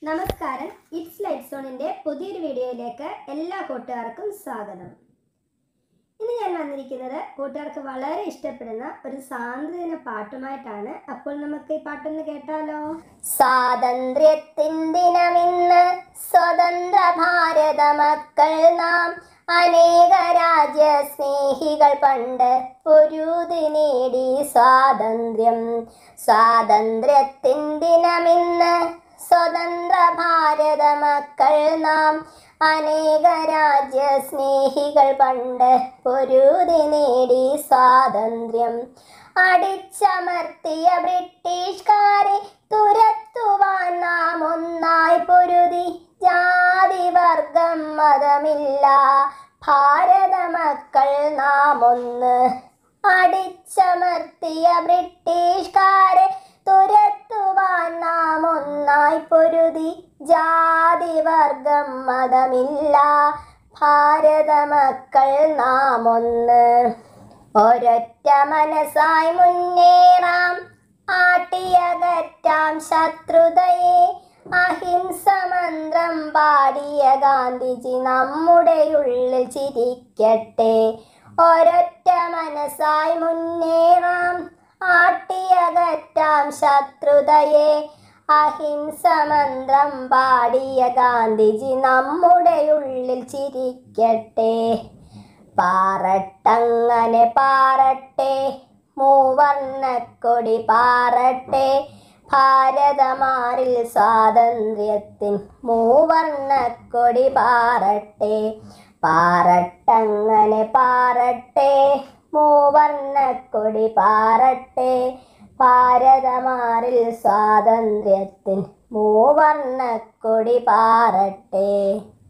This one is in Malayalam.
നമസ്കാരം, ഇറ്റ്സ് ലൈറ്റ് സോണിൻ്റെ പുതിയൊരു വീഡിയോയിലേക്ക് എല്ലാ കൂട്ടുകാർക്കും സ്വാഗതം. ഇന്ന് ഞാൻ വന്നിരിക്കുന്നത് കൂട്ടുകാർക്ക് വളരെ ഇഷ്ടപ്പെടുന്ന ഒരു സ്വാതന്ത്ര്യദിന പാട്ടുമായിട്ടാണ്. അപ്പോൾ നമുക്ക് ഈ പാട്ടൊന്ന് കേട്ടാലോ? സ്വാതന്ത്ര്യത്തിൻ ദിനമിന്ന് സ്വതന്ത്ര ഭാരത മക്കൾ നാം, അനേക രാജ്യ സ്നേഹികൾ പണ്ട് പൊരുതി നേടി സ്വാതന്ത്ര്യം. സ്വാതന്ത്ര്യത്തിൻ ദിനമിന്ന് സ്വതന്ത്ര ഭാരത മക്കൾ നാം, അനേക രാജ്യ സ്നേഹികൾ പണ്ട് പൊരുതി നേടി സ്വാതന്ത്ര്യം. അടിച്ചമർത്തിയ ബ്രിട്ടീഷുകാരെ തുരത്തുവാൻ നാം ഒന്നായി പൊരുതി. ജാതി വർഗം മതമില്ല, ഭാരത മക്കൾ നാം ഒന്ന്. അടിച്ചമർത്തിയ ബ്രിട്ടീഷുകാരെ തുരത്തുവാൻ നാം ഒന്നായി പൊരുതി. ജാതി വർഗം മതമില്ല, ഭാരത മക്കൾ നാം ഒന്ന്. ഒരൊറ്റ മനസ്സായി മുന്നേറാം, ആട്ടിയകറ്റാം ശത്രുതയെ. അഹിംസ മന്ത്രം പാടിയ ഗാന്ധിജി നമ്മുടെ ഉള്ളിൽ ചിരിക്കട്ടെ. ഒരൊറ്റ മനസ്സായി മുന്നേറാം, ആട്ടിയകറ്റാം ശത്രുതയെ. അഹിംസ മന്ത്രം പാടിയ ഗാന്ധിജി നമ്മുടെ ഉള്ളിൽ ചിരിക്കട്ടെ. പാറട്ടങ്ങനെ പാറട്ടെ, മൂവർണ്ണക്കൊടി പാറട്ടെ. ഭാരതമാറിൽ സ്വാതന്ത്ര്യത്തിൻ മൂവർണ്ണക്കൊടി പാറട്ടെ. പാറട്ടങ്ങനെ പാറട്ടെ, മൂവർണ്ണക്കൊടി പാറട്ടെ. ഭാരതമാറിൽ സ്വാതന്ത്ര്യത്തിൻ മൂവർണ്ണക്കൊടി പാറട്ടെ.